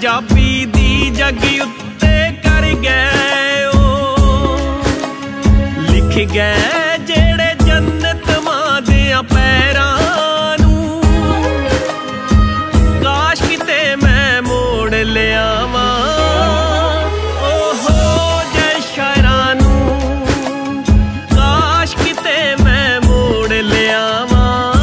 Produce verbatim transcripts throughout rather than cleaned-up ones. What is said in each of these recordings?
पंजाबी दी जग उत्ते कर गए ओ लिख गए जेड़े जन्नत मां दियां पैरां नूं। काश किते मैं मोड़ लियावां ओहो जय शायरां नूं, काश किते मैं मोड़ लियावां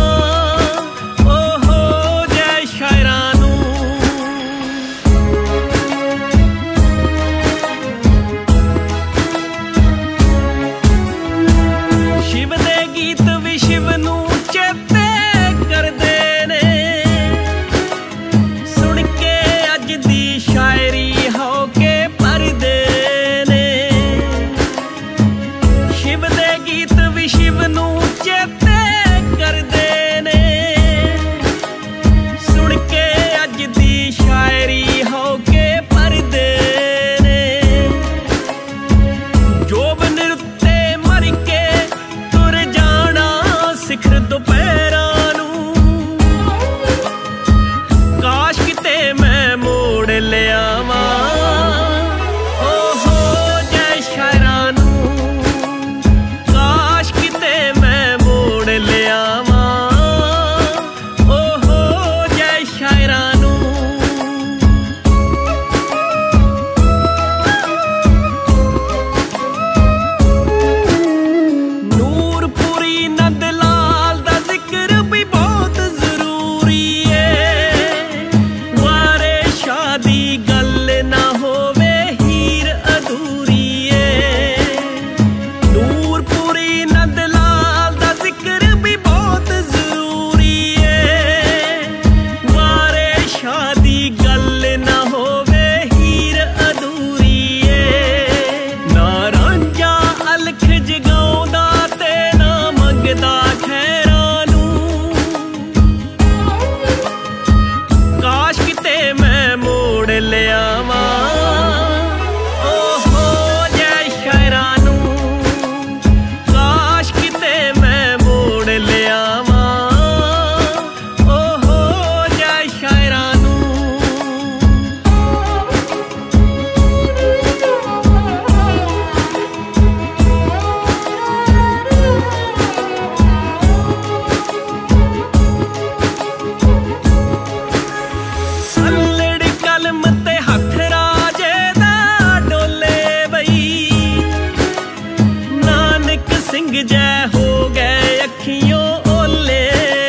जय हो गए अखियों ओले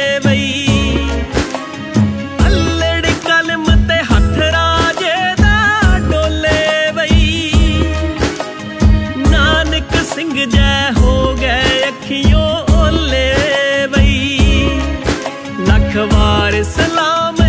बई, अल्लड़ कलम ते हथ राजे दा डोले बई। नानक सिंह जय हो गए अखियों ओले बई, लख वार सलाम